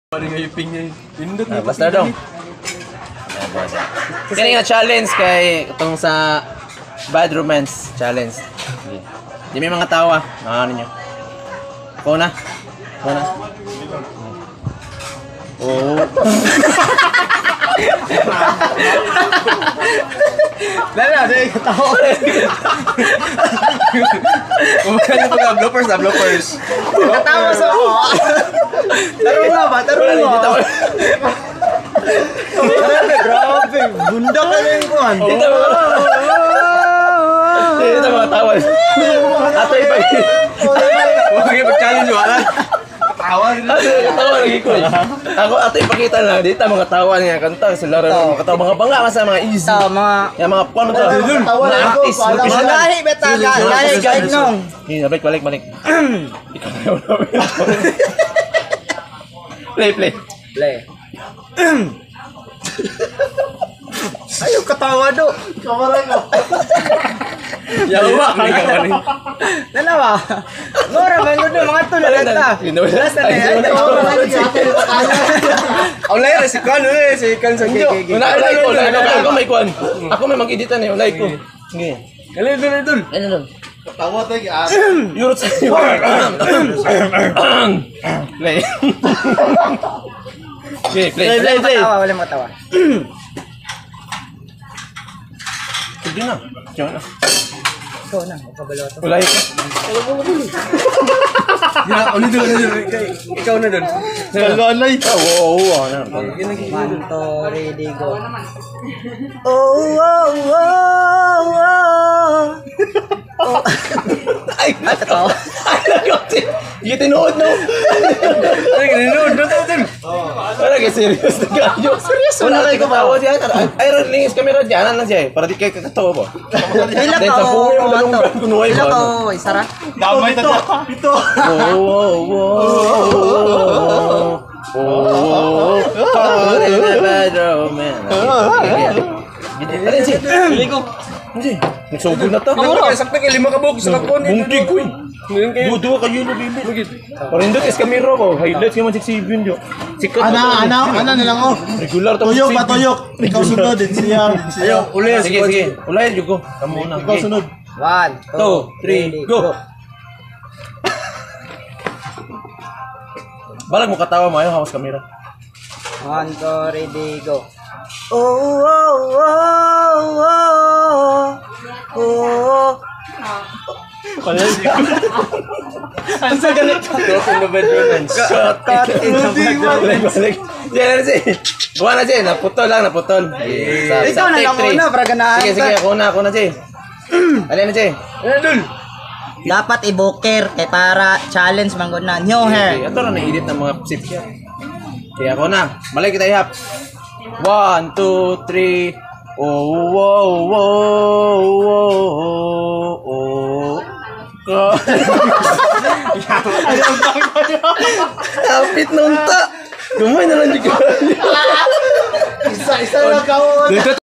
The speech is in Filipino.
Basta dong. Kini nga challenge kay itong sa Bad Romance challenge. Di may mga tawa. Ano niyo? Ko na. Oh. Dala, dahil katawa. Kumakain po na bloopers. Katawa sa ako. Tarong nga. Grabe, bunda ka na yung kuhan. Dito mga tawa. Ato iba. Huwag yung pag-challenge wala. Katawa lagi ko eh. Ako ato ipakita lang dito mga tawa niya kanta sila rin mga tawa mga bangga sa mga easy. Yung mga paano to? Mga artist. Mga gahi beta gahi guide nung. Balik. Play. Ayaw katawa do. Kamalay ko. Yawa kami. Dalawa. Ngora man gud mga tulad ta. Last na yan. Ulay si kan sa keke. Ulay ko. Ako may kwan. Ako may mag-editan eh. Ulay ko. Sige. Dul. Katawa tayo gi. Yurot sa Play. Play. Wala matawa. Sige na. Ikaw na, magkabalo ito. Ulay ko. Ikaw na dun. Kalolay. Oo. Manto, ready, go. Ay, katawa. Hindi tinuod no. Ay, tinuod no dun. Wala ka serious na gayo. Serious na kayo kabawa diyan. Ay, lingis kamera diyan lang siya. Para di kayo kakatawa po. Ilan ka o? Ilan ka o? Isara? Damay ta. Ito. Nagsugod na to. Sakto kay lima ka buhok sa lakon. Mungkig ko. Duwa kayo na bibig. Parindot is kamera ko. Highlights naman 6-7 jo. Sikat. Ana na lang o. Regular to. Tuyok ba tuyok? Ikaw sunod din siya. Ayo, uli. Sige. Ulayan jud ko. Kamo na. Ikaw sunod. 1, 2, 3, go. Balag mo katawa mo ayo hawas kamera. 1, 2, ready, go. Ano sa ganito? Cut in the bedroom. Cut in the bedroom. Diyan si. Buwan na siya. Naputol. Ikaw na lang muna para ganahan. Sige. Ako na siya. Alin na siya. Dul. Dapat i-booker kay para challenge manggod na new hair. Ito na na-edit ng mga sip siya. Kaya ako na. Malay kita ihap. 1, 2, 3. Kapit nung ta. Gumay na lang dito. Isa lang ka.